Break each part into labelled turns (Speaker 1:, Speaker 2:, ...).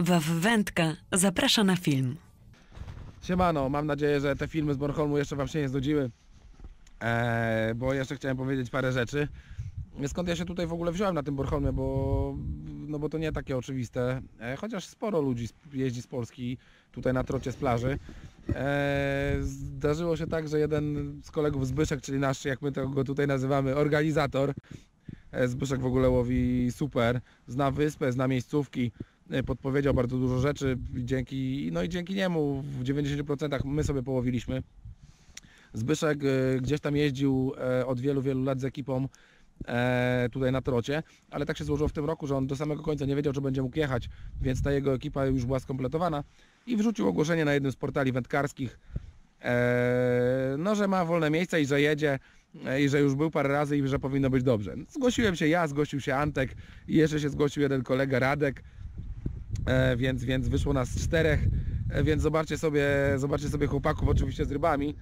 Speaker 1: Waw Wędka zaprasza na film.
Speaker 2: Siemano, mam nadzieję, że te filmy z Bornholmu jeszcze wam się nie znudziły, bo jeszcze chciałem powiedzieć parę rzeczy. Skąd ja się tutaj w ogóle wziąłem na tym Bornholmie, bo to nie takie oczywiste, chociaż sporo ludzi jeździ z Polski tutaj na trocie z plaży. Zdarzyło się tak, że jeden z kolegów, Zbyszek, czyli nasz, jak my go tutaj nazywamy, organizator, Zbyszek w ogóle łowi super, zna wyspę, zna miejscówki, podpowiedział bardzo dużo rzeczy, dzięki niemu w 90% my sobie połowiliśmy. Zbyszek gdzieś tam jeździł od wielu lat z ekipą tutaj na trocie, ale tak się złożyło w tym roku, że on do samego końca nie wiedział, czy będzie mógł jechać, więc ta jego ekipa już była skompletowana i wrzucił ogłoszenie na jednym z portali wędkarskich, no, że ma wolne miejsca i że jedzie i że już był parę razy i że powinno być dobrze. Zgłosiłem się ja, zgłosił się Antek i jeszcze się zgłosił jeden kolega Radek, więc wyszło nas 4, więc zobaczcie sobie chłopaków oczywiście z rybami.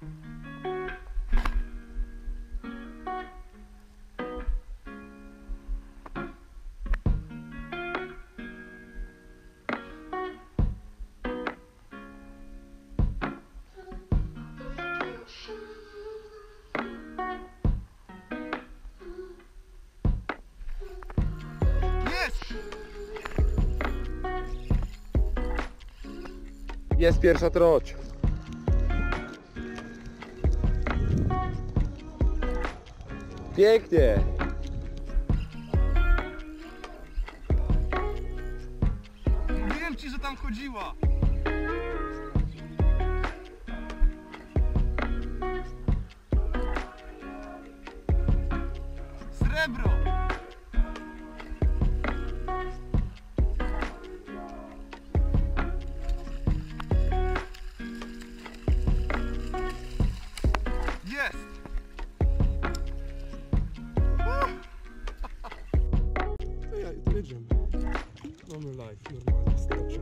Speaker 2: Jest pierwsza troć. Pięknie.
Speaker 3: Mówiłem ci, że tam chodziła. Srebro.
Speaker 4: Jedziemy. Mamy live, normalnie starczy.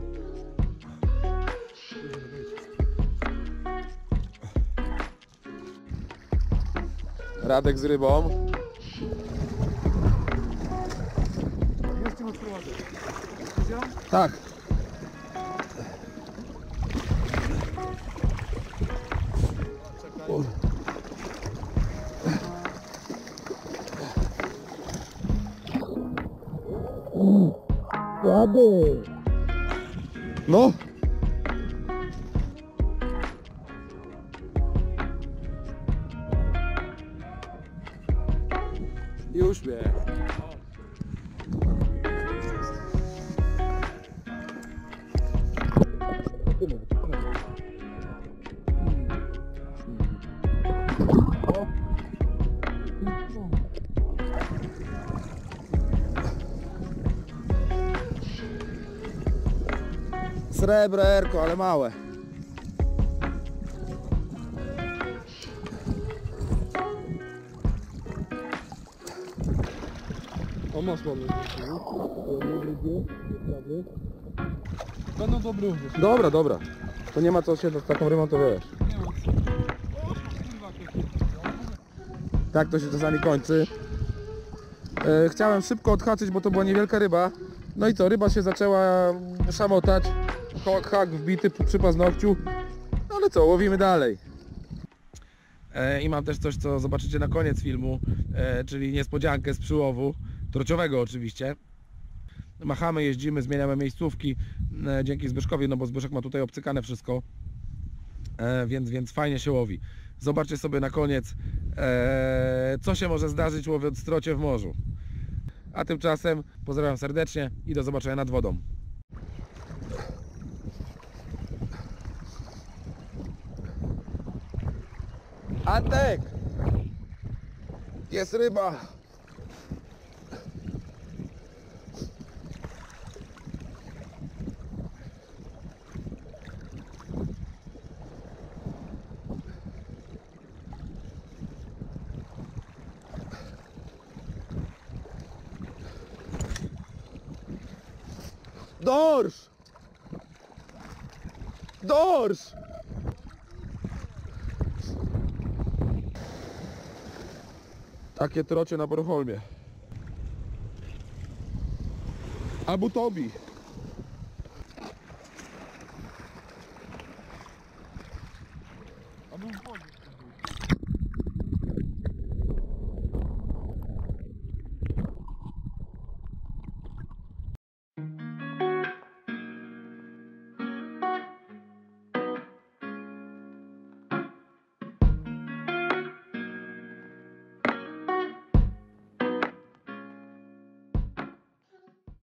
Speaker 2: Radek z rybą.
Speaker 4: Jeszcze masz prowadzę.
Speaker 2: Tak. Słaby. No. I uśmiech. Srebro, erko, ale małe.
Speaker 4: O, masz ładne. Będą dobre również.
Speaker 2: Dobra. To nie ma co się z taką rybą, to wiesz. Tak to się czasami kończy. Chciałem szybko odhaczyć, bo to była niewielka ryba. No i co, ryba się zaczęła szamotać. Hak wbity przy paznokciu. No ale co, łowimy dalej. I mam też coś, co zobaczycie na koniec filmu, czyli niespodziankę z przyłowu, trociowego oczywiście. Machamy, jeździmy, zmieniamy miejscówki, dzięki Zbyszkowi, no bo Zbyszek ma tutaj obcykane wszystko, więc fajnie się łowi. Zobaczcie sobie na koniec, co się może zdarzyć łowiąc trocie w morzu. A tymczasem pozdrawiam serdecznie i do zobaczenia nad wodą. Antek! Jest ryba! Dorsz! Dorsz! Takie trocie na Bornholmie. Abu Tobi.
Speaker 3: A był w wodzie.